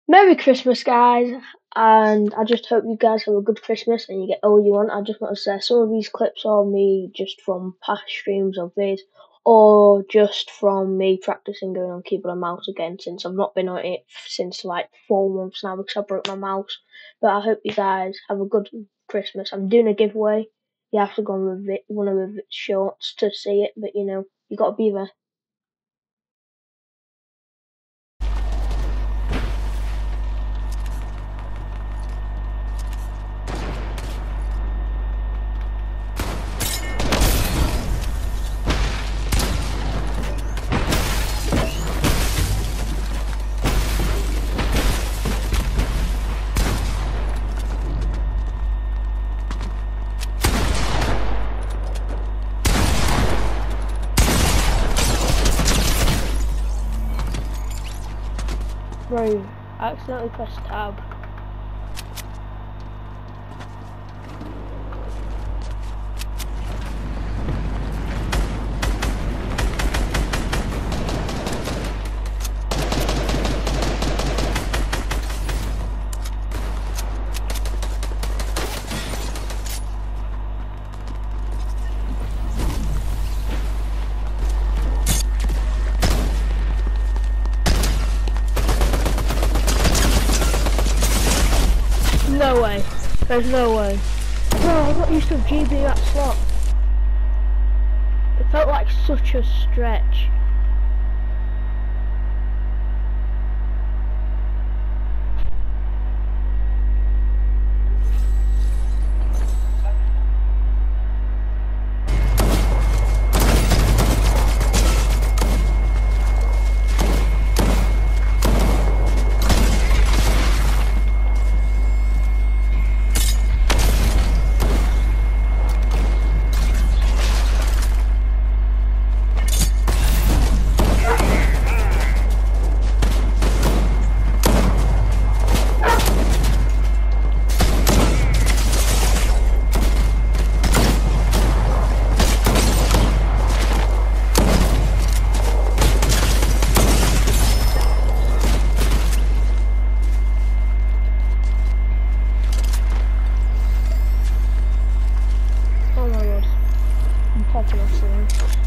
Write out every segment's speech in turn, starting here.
Merry Christmas, guys, and I just hope you guys have a good Christmas and you get all you want. I just want to say some of these clips are me just from past streams of this, or just from me practicing going on keyboard and mouse again since I've not been on it since like 4 months now because I broke my mouse. But I hope you guys have a good Christmas. I'm doing a giveaway. You have to go on one of the shorts to see it, but you got to be there. Bro, I accidentally pressed tab. No way. There's no way. Bro, I got used to GB that slot. It felt like such a stretch. Oh my god. I'm popping off soon.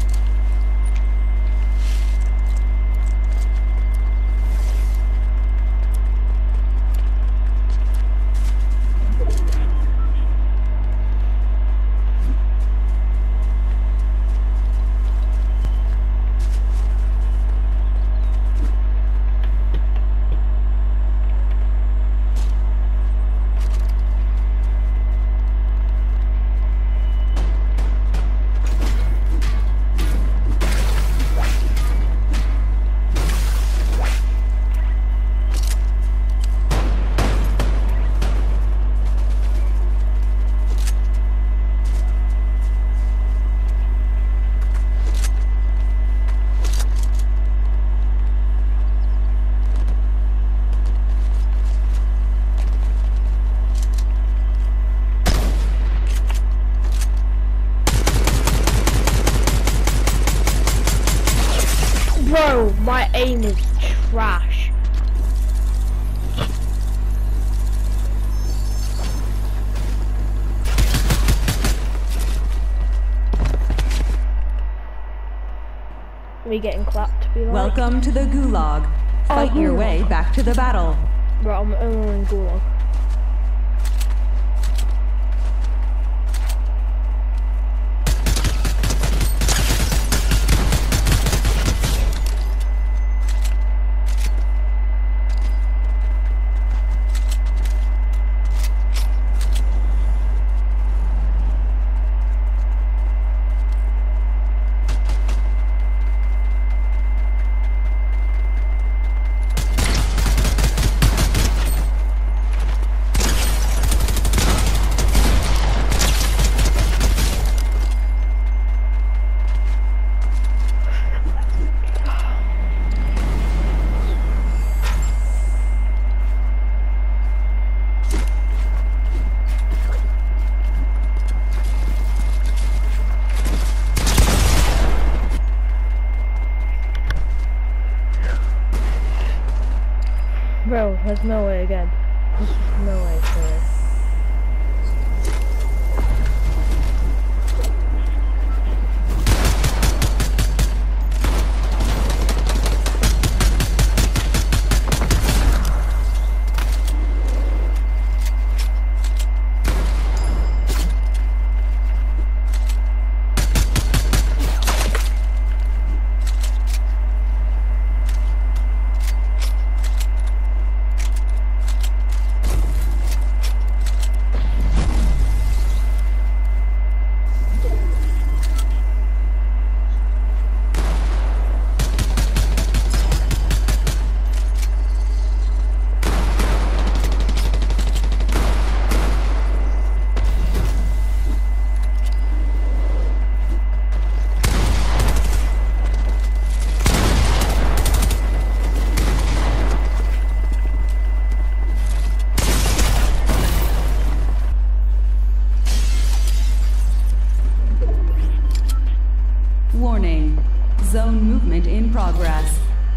Bro, my aim is trash. Me getting clapped, to be like. Welcome to the Gulag. Fight your way back to the battle. Bro, I'm only in Gulag. Bro, there's no way again. There's just no way for it. Warning. Zone movement in progress.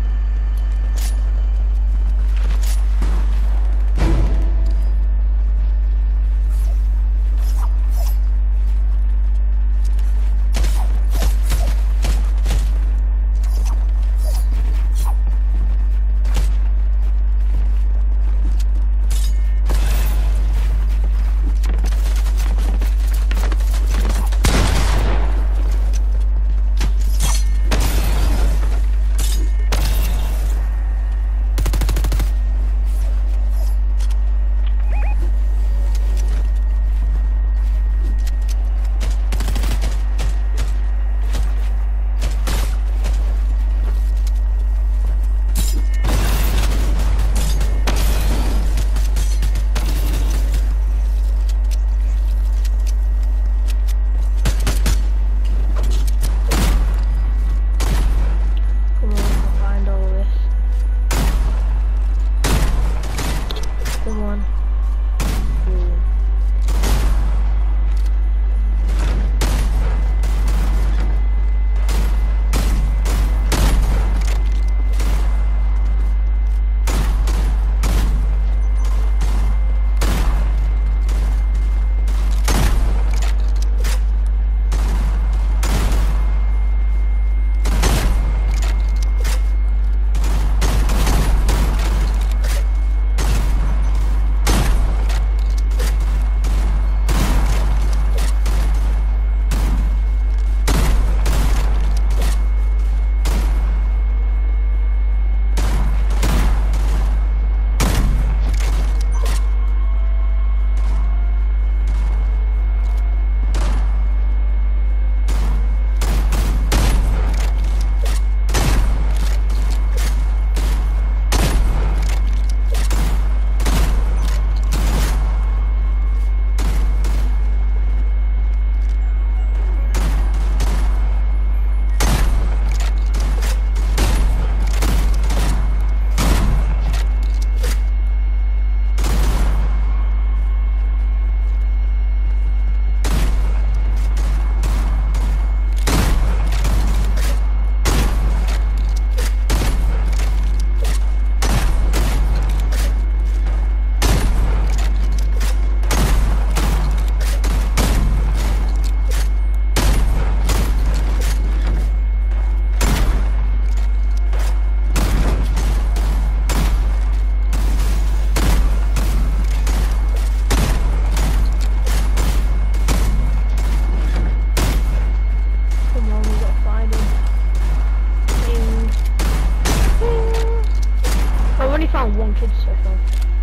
found one kid so far.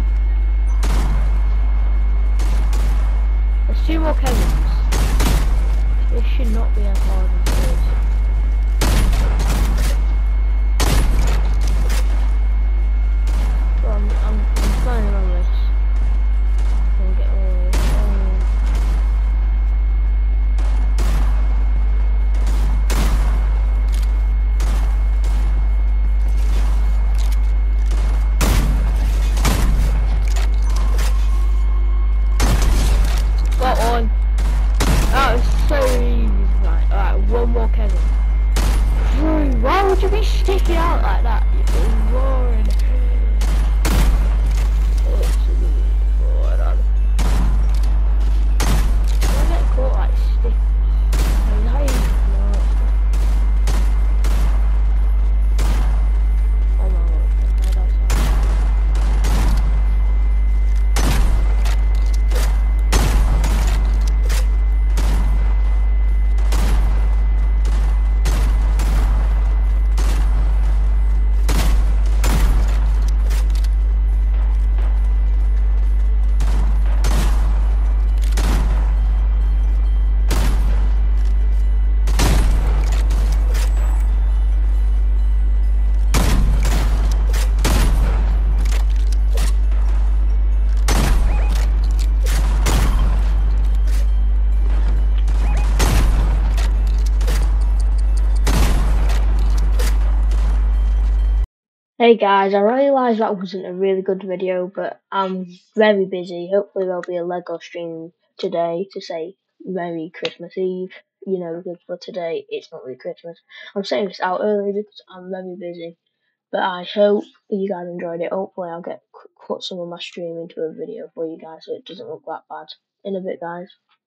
There's 2 more Kevins. This should not be as hard as it is. Well, I'm flying around this. I'm getting all this. Got on. That was so easy. Right, alright, one more Kevin. Hey guys, I realised that wasn't a really good video, but I'm very busy. Hopefully there'll be a Lego stream today to say Merry Christmas Eve. You know, because for today it's not really Christmas. I'm saying this out early because I'm very busy. But I hope you guys enjoyed it. Hopefully I'll get cut some of my stream into a video for you guys so it doesn't look that bad. In a bit, guys.